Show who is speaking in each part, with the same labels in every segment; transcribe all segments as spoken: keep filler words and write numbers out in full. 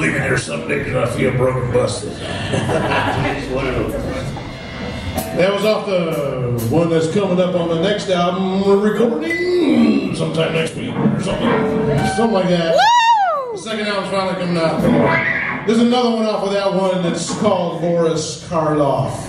Speaker 1: leave me there someday because I feel broken busted. That was off the one that's coming up on the next album we're recording sometime next week or something. Something like that. Woo! The second album's finally coming out. There's another one off of that one that's called Boris Karloff.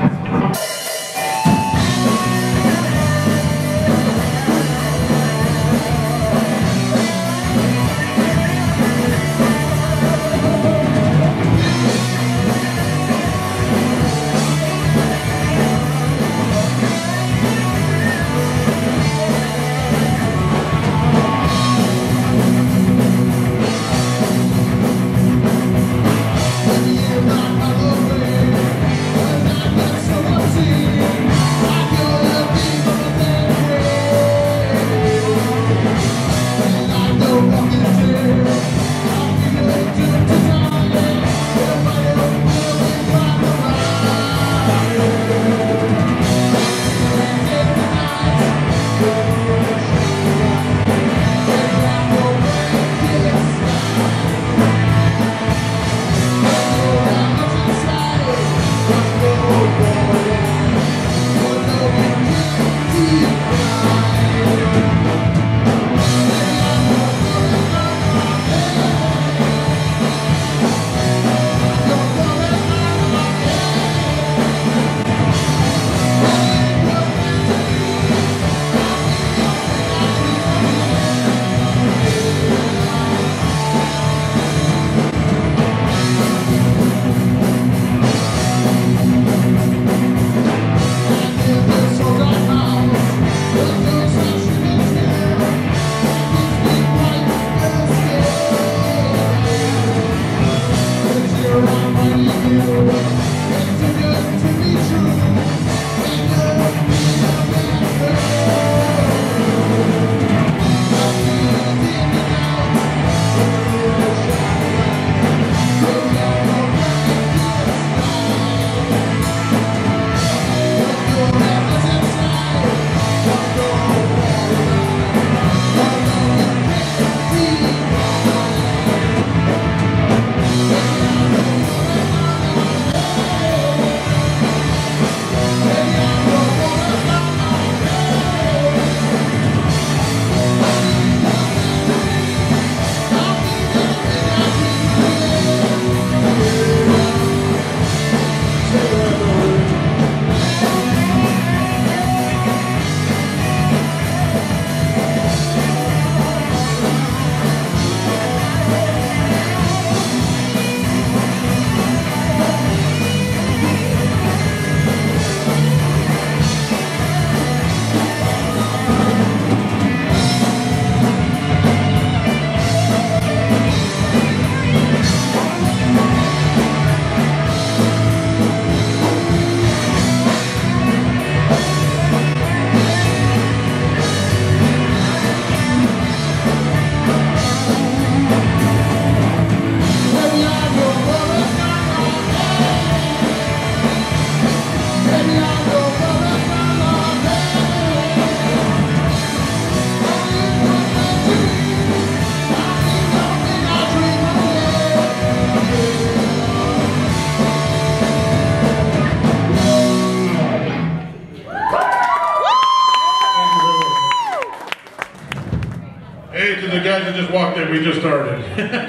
Speaker 2: Walked in, we just started.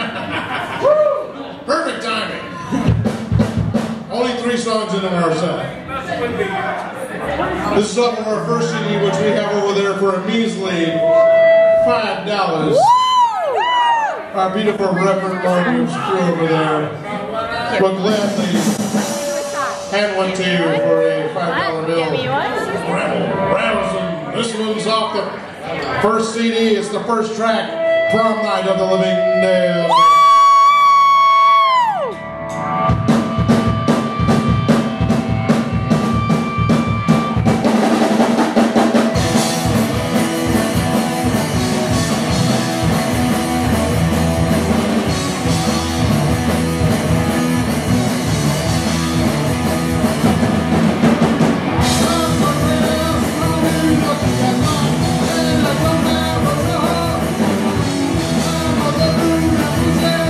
Speaker 1: Perfect timing. Only three songs into our set. This is off of our first C D, which we have over there for a measly five dollars. Our beautiful Reverend Martin's crew over there will gladly hand one to you for a five dollar bill. Ramblin'. This one's off the first C D. It's the first track. Prom Night of the Living Dead.
Speaker 3: Yeah.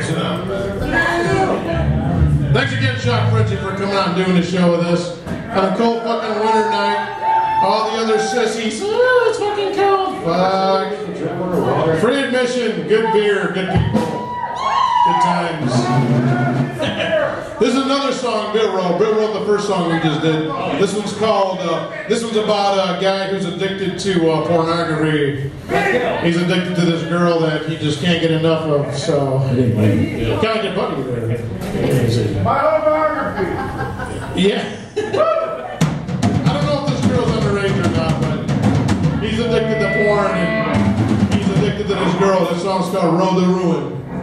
Speaker 1: Sit down. Thanks again, Shock Frenzy, for coming out and doing the show with us. On a cold fucking winter night. All the other sissies, oh, it's fucking cold. Fuck. Free admission, good beer, good people, good times. This is another song Bill wrote. Bill wrote the first song we just did. This one's called, uh, this one's about a guy who's addicted to uh, pornography. He's addicted to this girl that he just can't get enough of, so. Kind of get bucky there.
Speaker 2: My autobiography.
Speaker 1: Yeah. I don't know if this girl's underage or not, but he's addicted to porn and he's addicted to this girl. This song's called Road to Ruin.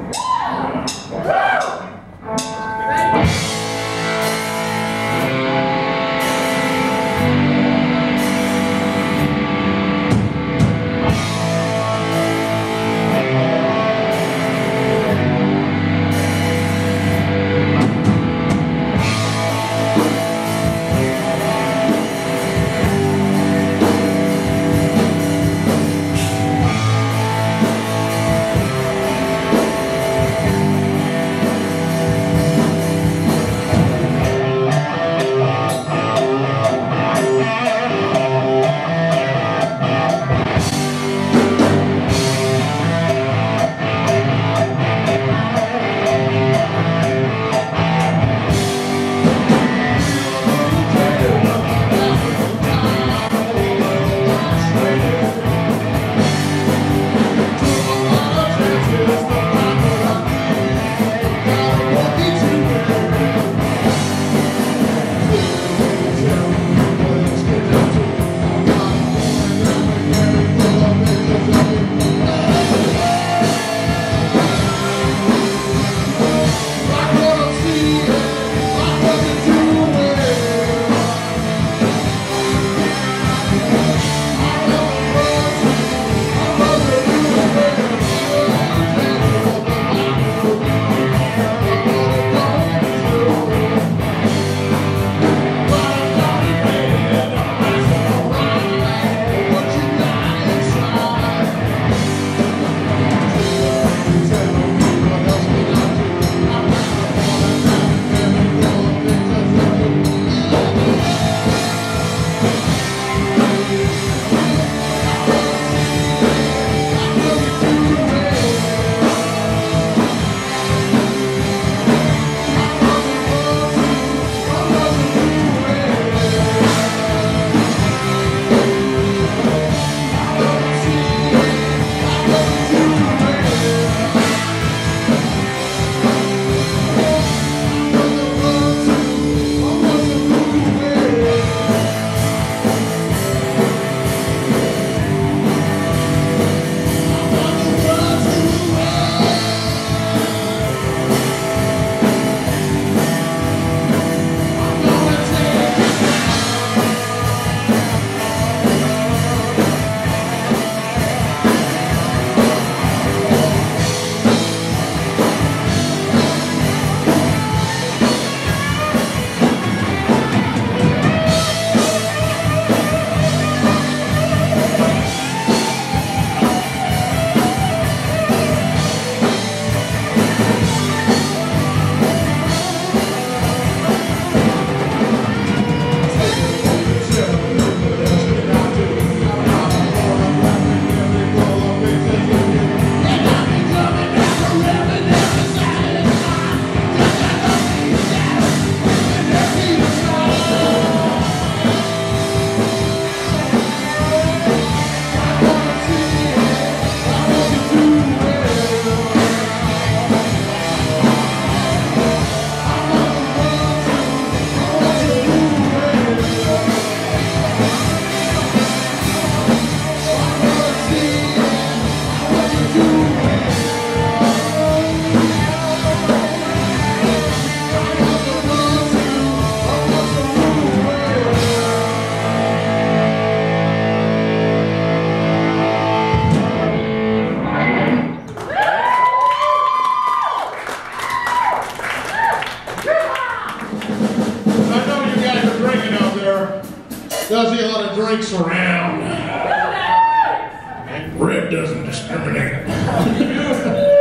Speaker 2: does see a lot of drinks around. And red doesn't discriminate.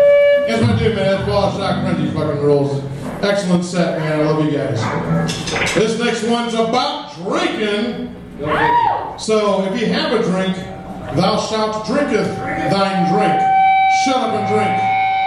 Speaker 1: Yes, I do, man. That's Paul Shock Crunchy fucking rules. Excellent set, man. I love you guys. This next one's about drinking. So, if you have a drink, thou shalt drinketh thine drink. Shut up and drink.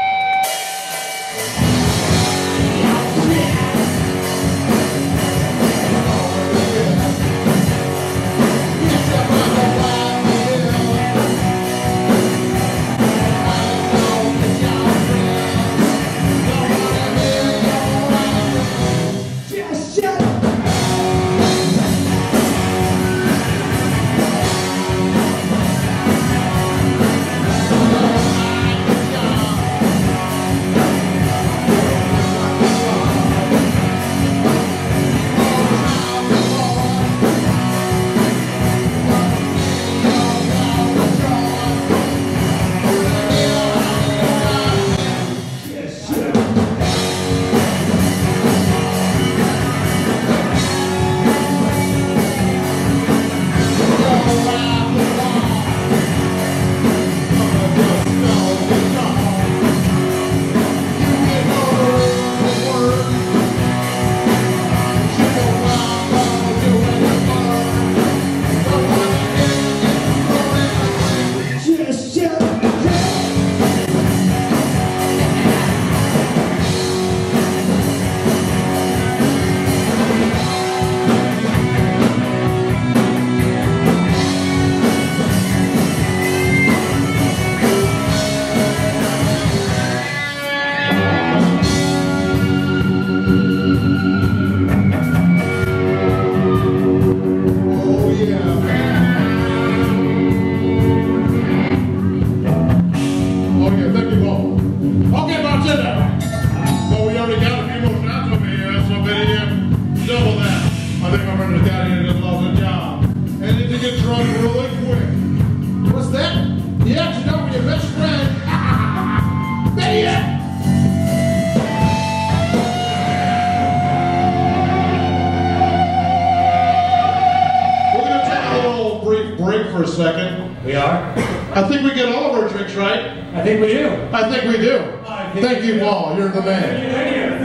Speaker 1: For a second.
Speaker 3: We are?
Speaker 1: I think we get all of our drinks right.
Speaker 3: I think we do.
Speaker 1: I think we do.
Speaker 3: I think
Speaker 1: Thank
Speaker 3: we
Speaker 1: you,
Speaker 3: do.
Speaker 1: Paul. You're the man.
Speaker 3: Thank you.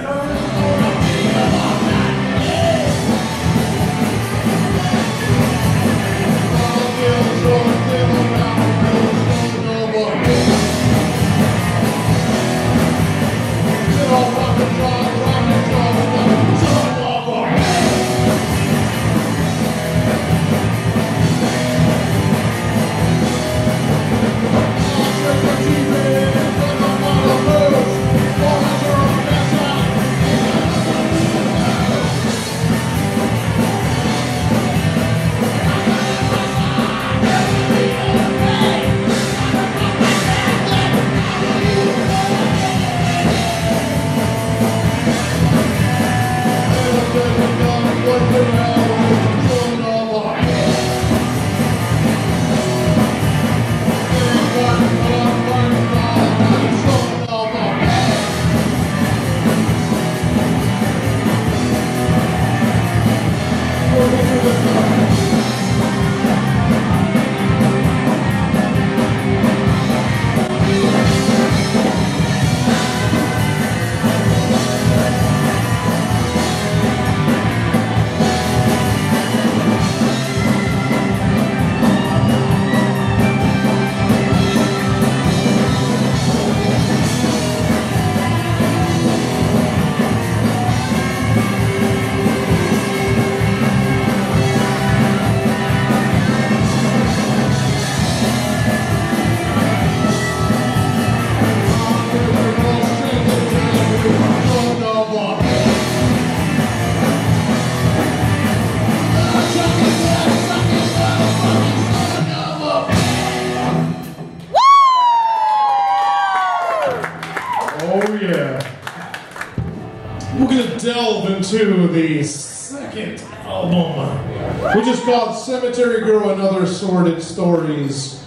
Speaker 1: Delve into the second album, which is called Cemetery Girl and Other Sordid Stories.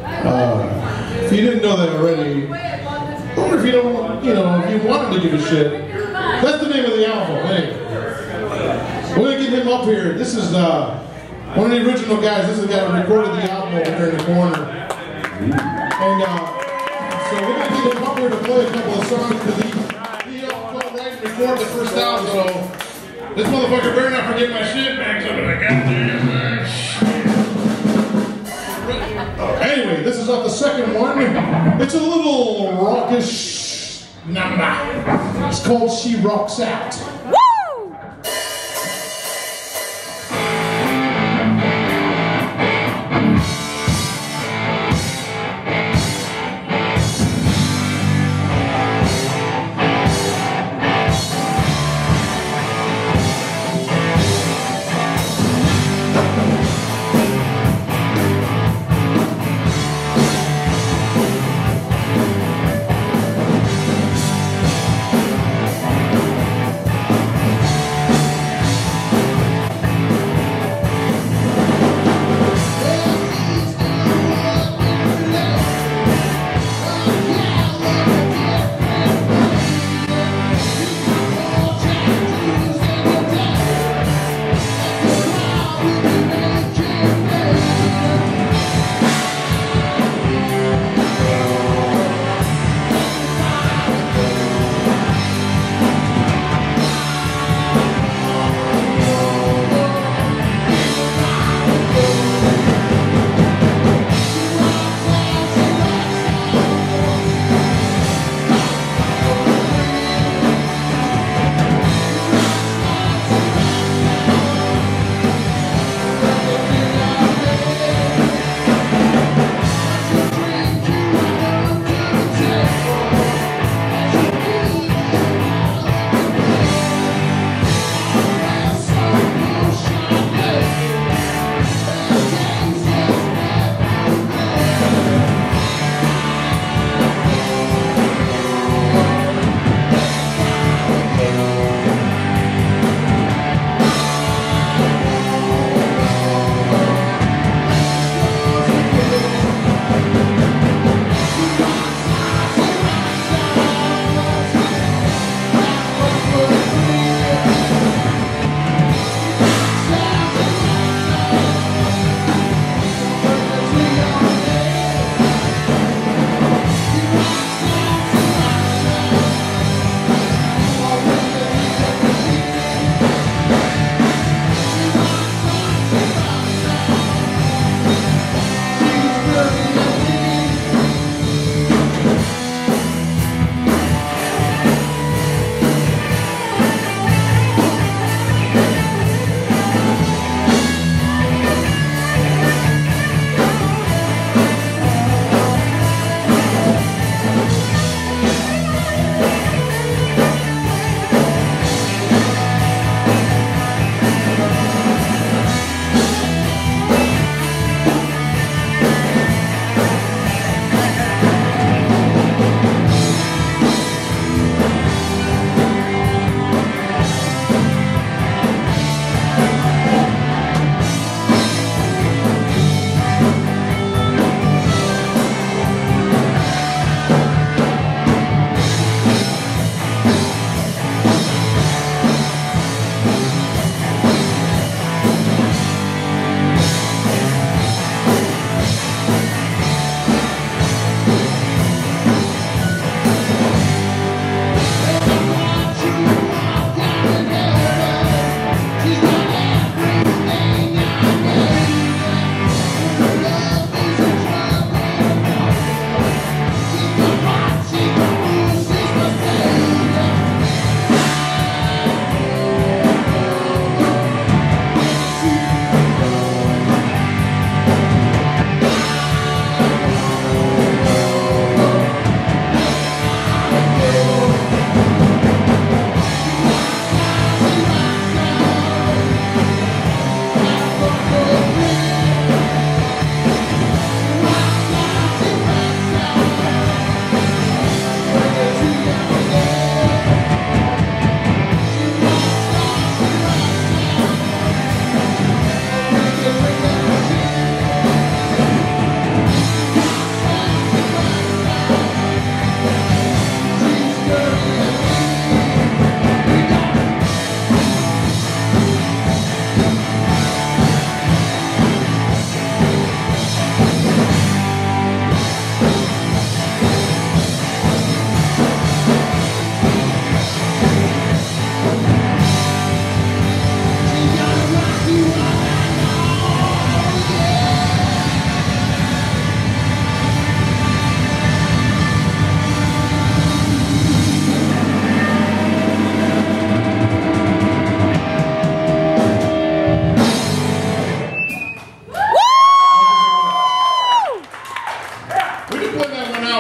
Speaker 1: Uh, if you didn't know that already, or if you don't, you know, if you wanted to give a shit, that's the name of the album. Hey, we're gonna get him up here. This is uh, one of the original guys. This is the guy who recorded the album over there in the corner. And uh, So we're going to get him up here to play a couple of songs because he, he helped go write and record the first album. So this motherfucker better not forget my shit back so that I got there. Anyway, this is off the second one. It's a little rockish number. It's called She Rocks Out.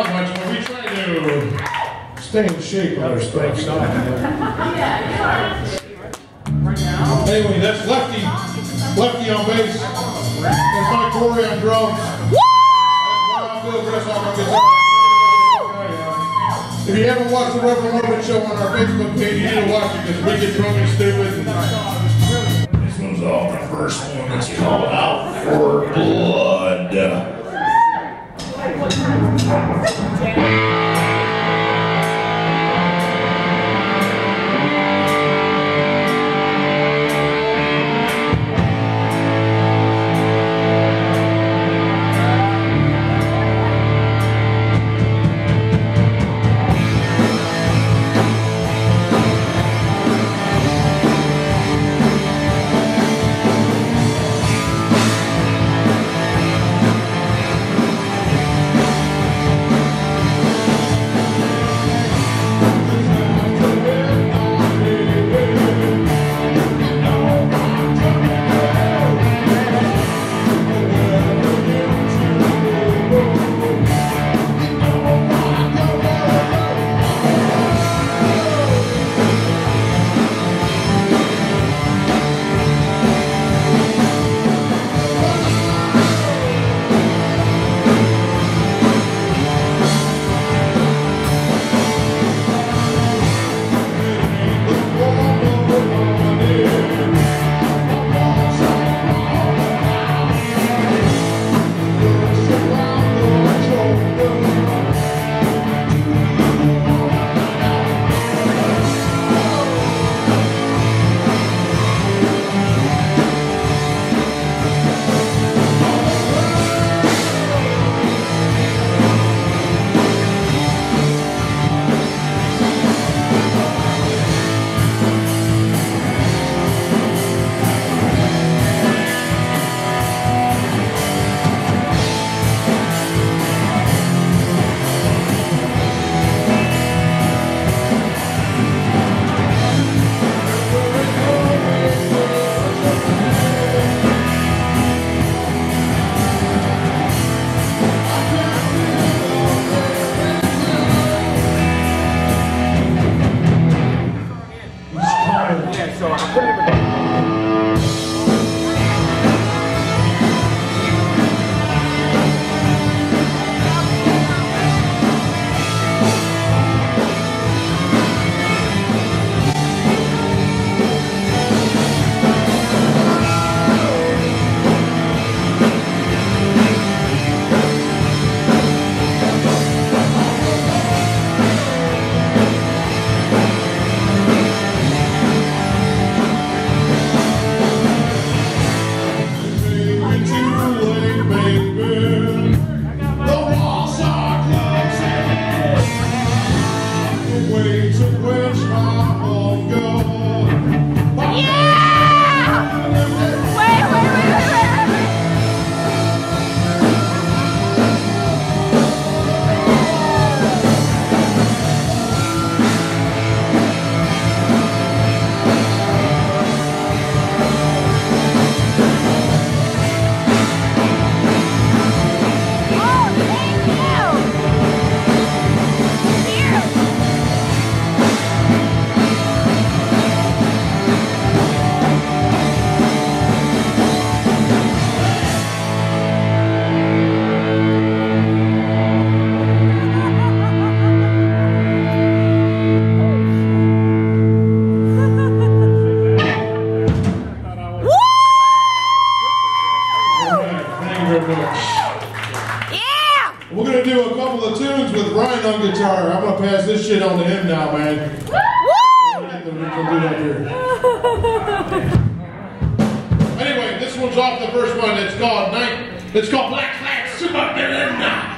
Speaker 1: that much, but we try to stay in shape on our stuff. Anyway, that's Lefty. Lefty on bass. That's Mike Corey on drums. If you haven't watched the Reverend Mormon show on our Facebook page, you need to watch it because we get drunk and stupid. This one's off the first one. It's called Out for Blood. On guitar. I'm gonna pass this shit on to him now, man. Anyway, this one's off the first one. It's called Night. It's called Black Flag Super Villain.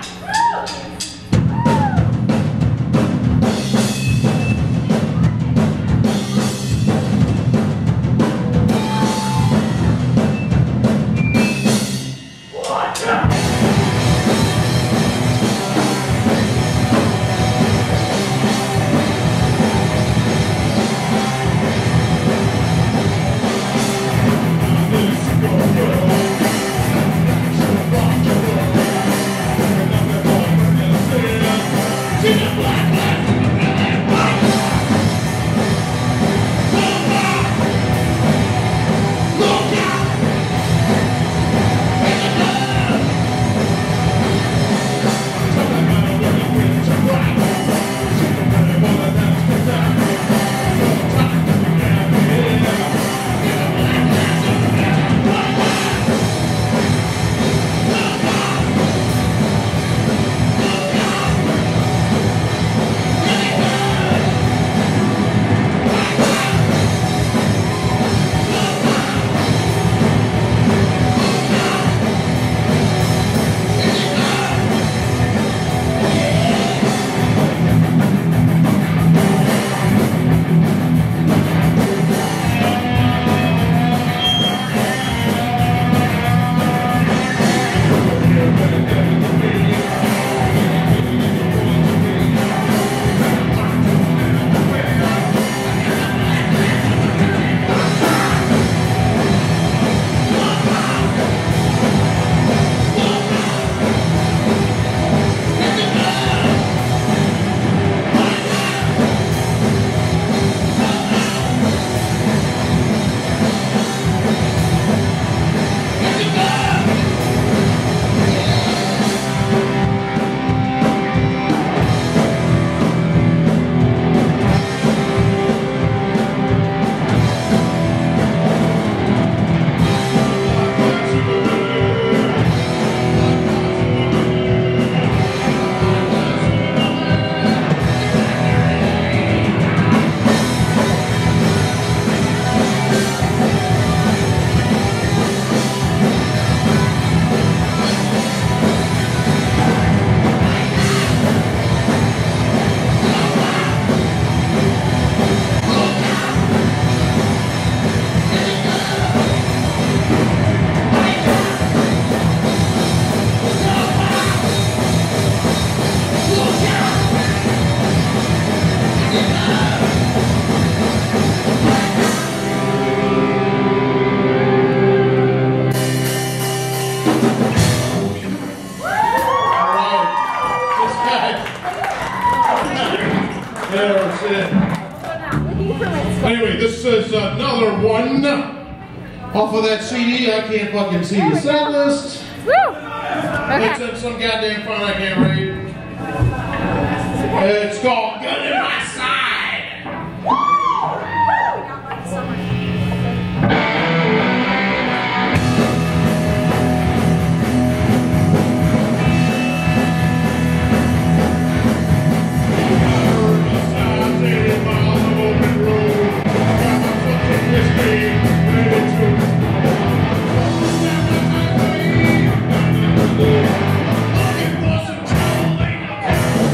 Speaker 2: We'll be right back.
Speaker 1: Anyway, this is another one off of that C D. I can't fucking see the set list.
Speaker 3: Woo! Okay.
Speaker 1: It's in some goddamn font I can't read. It's called Gun in My Side. It wasn't too late.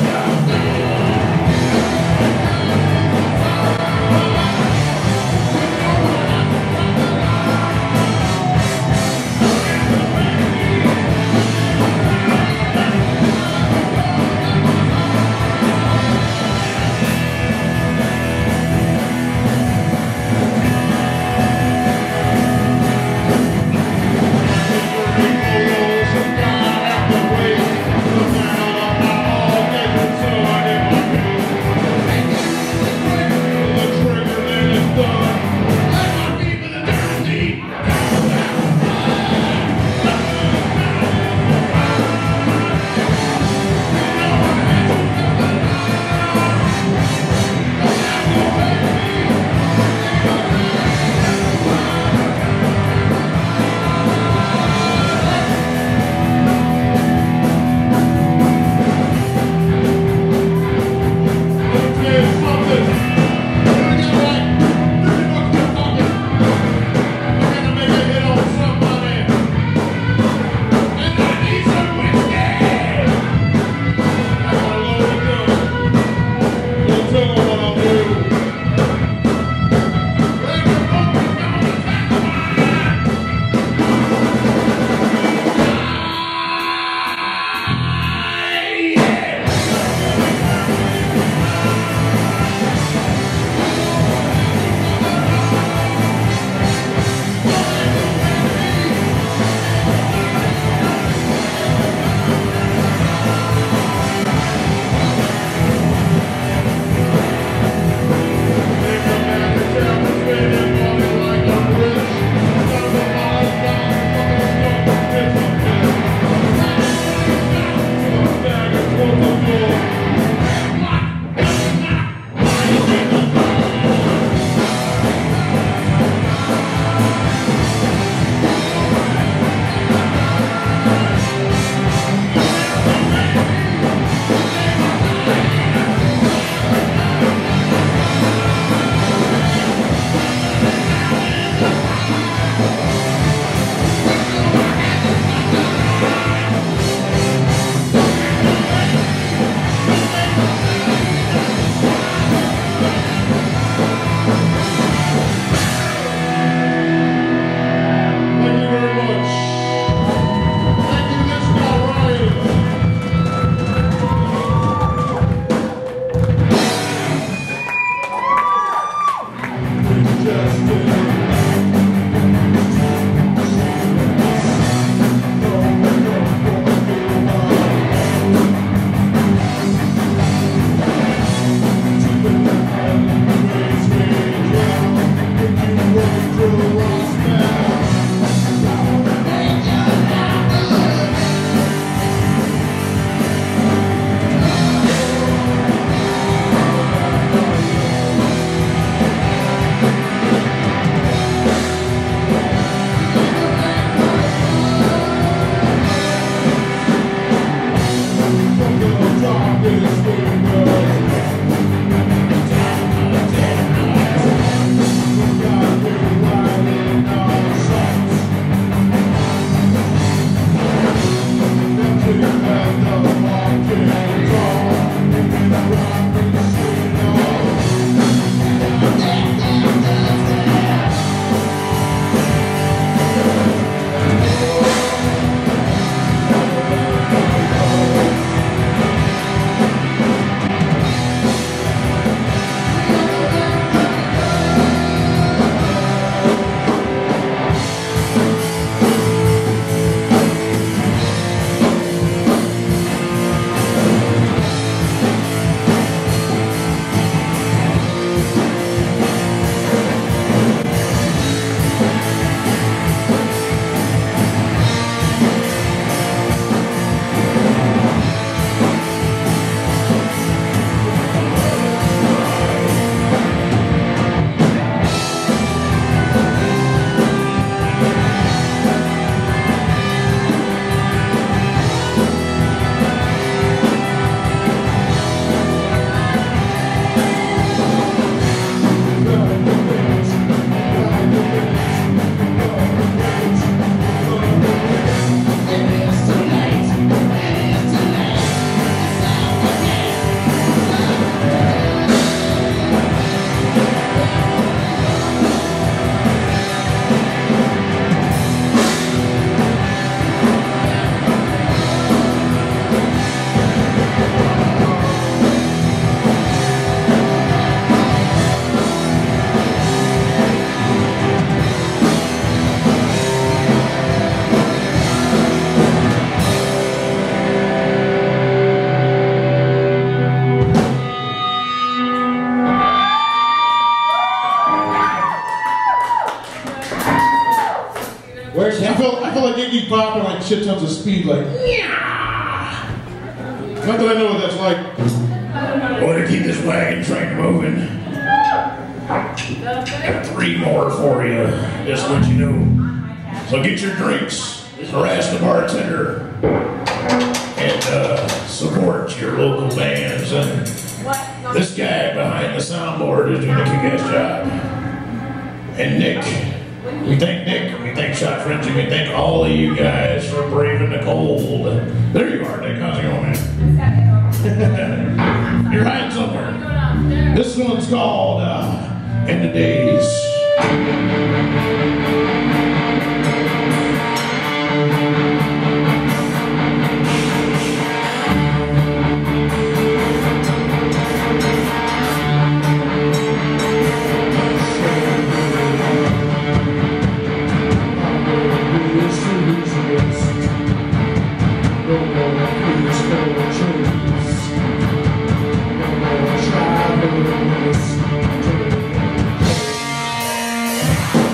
Speaker 1: shit tons of speed, like, yeah. Not that I know what that's like.
Speaker 2: Boy, to keep this wagon train moving. Got three more for you, just to let you know. So get your drinks, harass the bartender, and uh, support your local bands. And this guy behind the soundboard is doing a kick-ass job. And Nick, we thank Nick, we thank Shot Frenzy, we thank all of you guys for braving the cold. There you are, Nick. How's it going, man? You're hiding somewhere. This one's called uh, In the Days.
Speaker 1: Try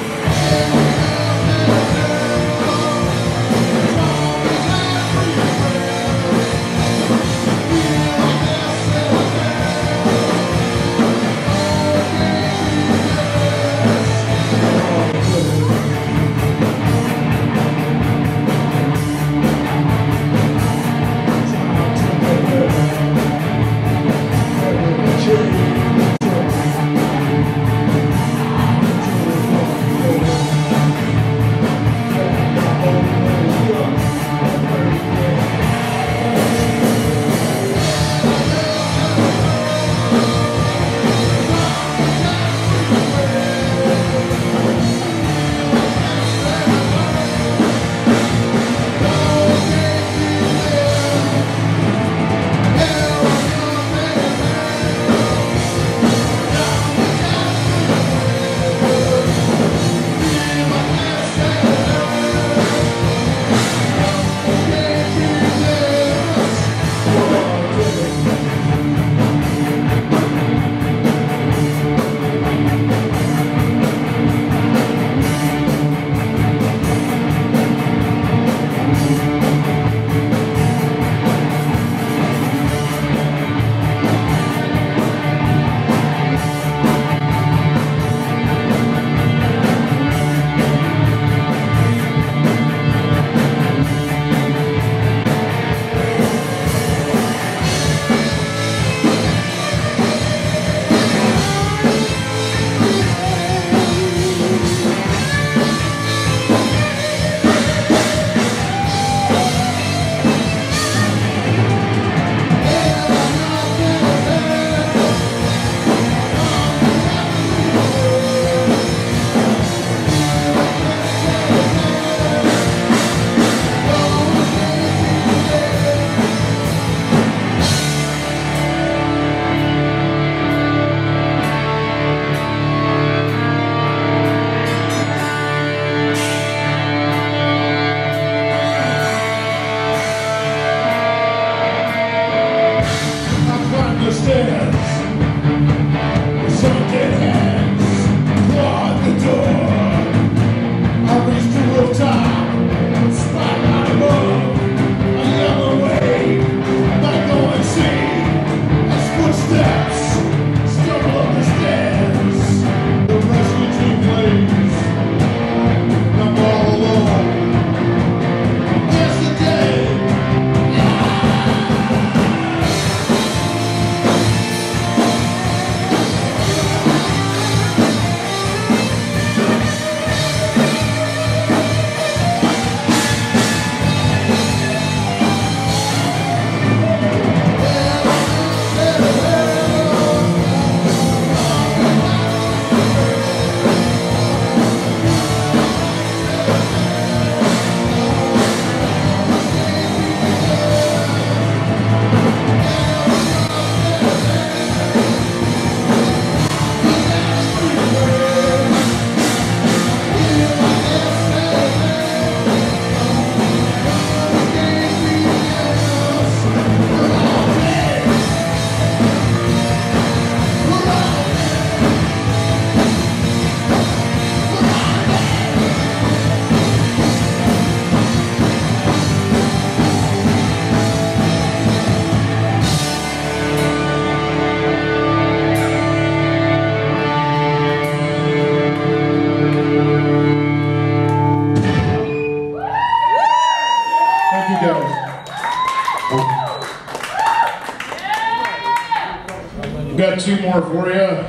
Speaker 1: We've got two more for you.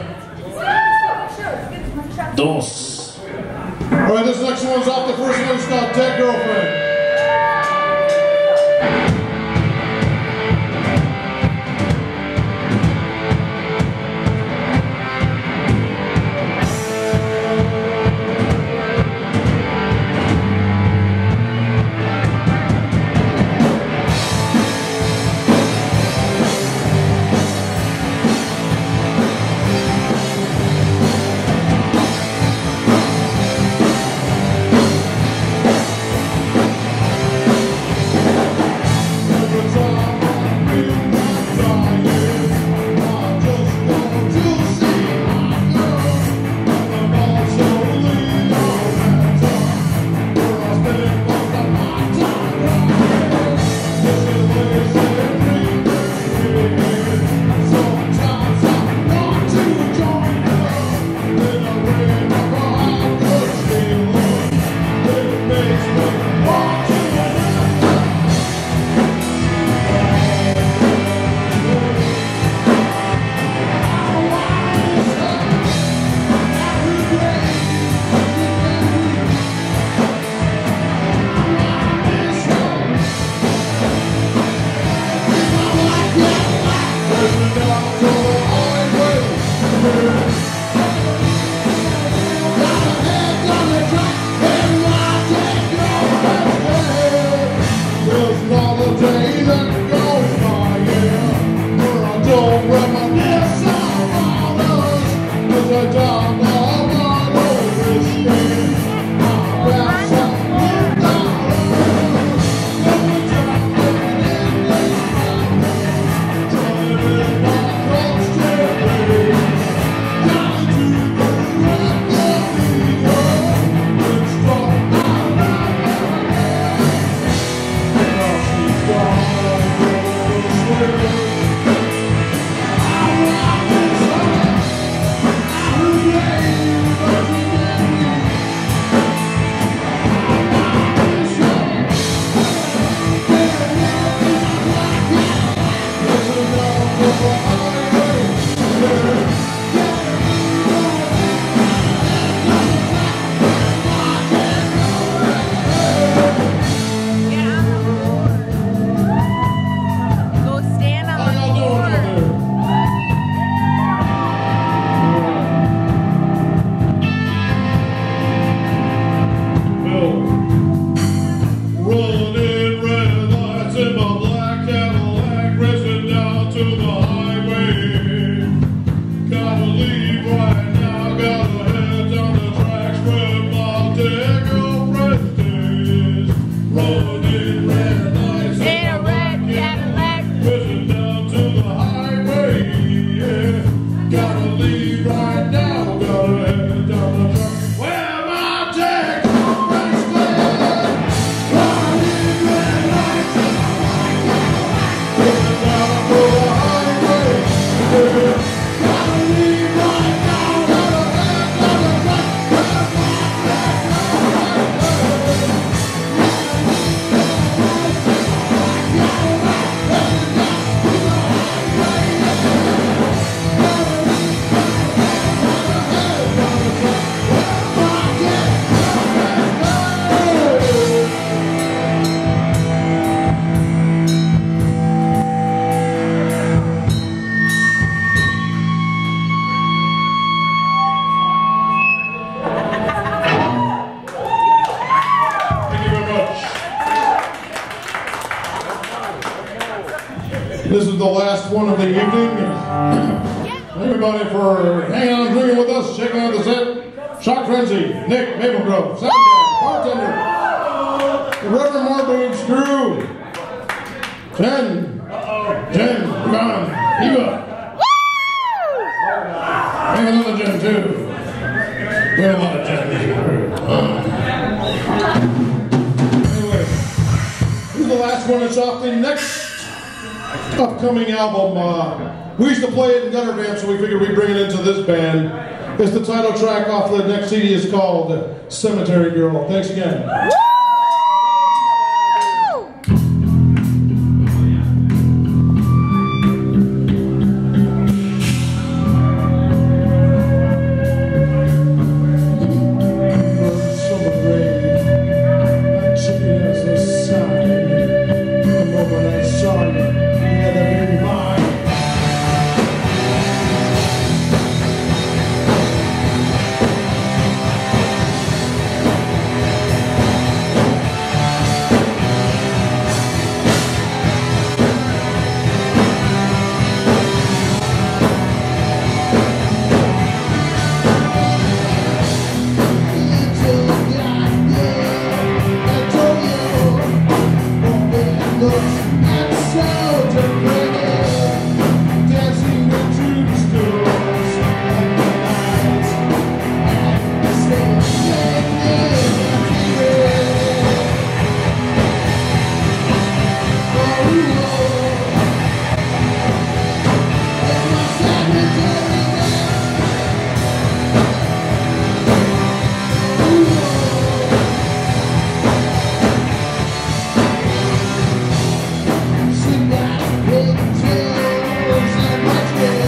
Speaker 2: Dos.
Speaker 1: All right, this next one's off the first one. It's called Dead Girlfriend. This is the last one of the evening. Everybody for hanging on and drinking with us, checking out the set. Shock Frenzy, Nick Maplegrove, sound guy, bartender, the Reverend Marboob's crew. Jen, Jen, come on, Eva. Hang another Jen too. We have a lot of Jen here. Anyway, this is the last one. It's off the next upcoming album. Uh, we used to play it in gutter band, so we figured we'd bring it into this band. It's the title track off the next C D. Is called Cemetery Girl. Thanks again.
Speaker 3: That's good.